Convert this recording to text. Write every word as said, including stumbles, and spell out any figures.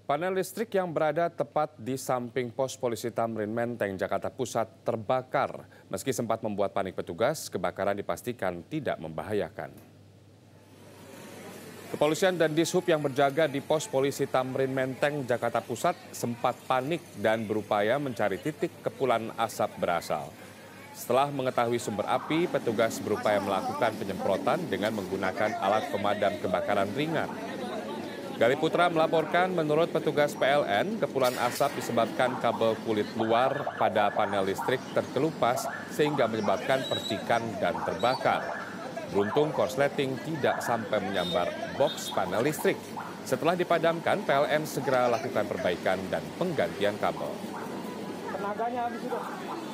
Panel listrik yang berada tepat di samping pos polisi Tamrin Menteng, Jakarta Pusat terbakar. Meski sempat membuat panik petugas, kebakaran dipastikan tidak membahayakan. Kepolisian dan Dishub yang berjaga di pos polisi Tamrin Menteng, Jakarta Pusat sempat panik dan berupaya mencari titik kepulan asap berasal. Setelah mengetahui sumber api, petugas berupaya melakukan penyemprotan dengan menggunakan alat pemadam kebakaran ringan. Gali Putra melaporkan menurut petugas P L N, kepulan asap disebabkan kabel kulit luar pada panel listrik terkelupas sehingga menyebabkan percikan dan terbakar. Beruntung korsleting tidak sampai menyambar box panel listrik. Setelah dipadamkan, P L N segera lakukan perbaikan dan penggantian kabel. Tenaganya habis itu.